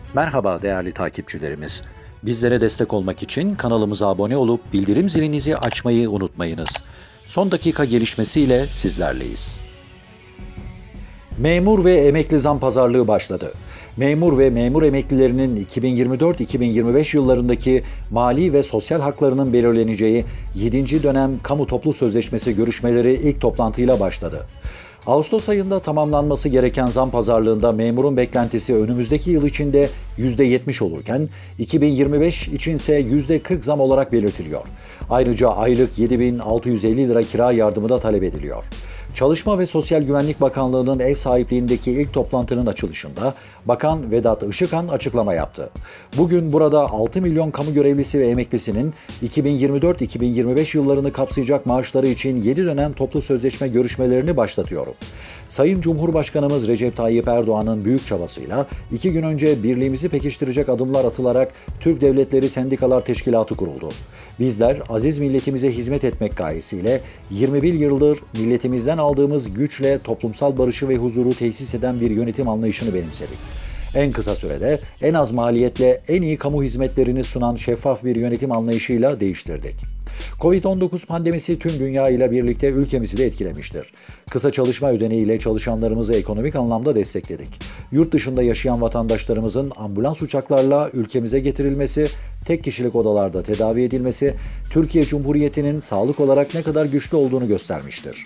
Merhaba değerli takipçilerimiz. Bizlere destek olmak için kanalımıza abone olup bildirim zilinizi açmayı unutmayınız. Son dakika gelişmesiyle sizlerleyiz. Memur ve emekli zam pazarlığı başladı. Memur ve memur emeklilerinin 2024-2025 yıllarındaki mali ve sosyal haklarının belirleneceği 7. dönem kamu toplu sözleşmesi görüşmeleri ilk toplantıyla başladı. Ağustos ayında tamamlanması gereken zam pazarlığında memurun beklentisi önümüzdeki yıl içinde %70 olurken 2025 içinse %40 zam olarak belirtiliyor. Ayrıca aylık 7.650 lira kira yardımı da talep ediliyor. Çalışma ve Sosyal Güvenlik Bakanlığı'nın ev sahipliğindeki ilk toplantının açılışında Bakan Vedat Işıkhan açıklama yaptı. Bugün burada 6 milyon kamu görevlisi ve emeklisinin 2024-2025 yıllarını kapsayacak maaşları için 7 dönem toplu sözleşme görüşmelerini başlatıyorum. Sayın Cumhurbaşkanımız Recep Tayyip Erdoğan'ın büyük çabasıyla 2 gün önce birliğimizi pekiştirecek adımlar atılarak Türk Devletleri Sendikalar Teşkilatı kuruldu. Bizler aziz milletimize hizmet etmek gayesiyle 21 yıldır milletimizden aldığımız güçle toplumsal barışı ve huzuru tesis eden bir yönetim anlayışını benimsedik. En kısa sürede, en az maliyetle en iyi kamu hizmetlerini sunan şeffaf bir yönetim anlayışıyla değiştirdik. Covid-19 pandemisi tüm dünya ile birlikte ülkemizi de etkilemiştir. Kısa çalışma ödeneğiyle çalışanlarımızı ekonomik anlamda destekledik. Yurt dışında yaşayan vatandaşlarımızın ambulans uçaklarla ülkemize getirilmesi, tek kişilik odalarda tedavi edilmesi, Türkiye Cumhuriyeti'nin sağlık olarak ne kadar güçlü olduğunu göstermiştir.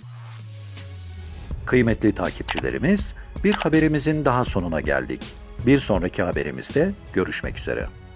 Kıymetli takipçilerimiz, bir haberimizin daha sonuna geldik. Bir sonraki haberimizde görüşmek üzere.